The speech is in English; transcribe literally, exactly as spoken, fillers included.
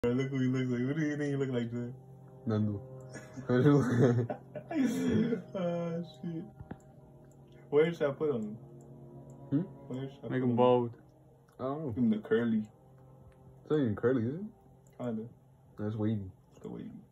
Look who he looks like. What do you think he look like, Jay? Nandu. Oh, shit. Where should I put him? Hmm? Where should I Make put him bald. I don't know. Give him the curly. It's not even curly, is it? Kinda. That's wavy. The wavy.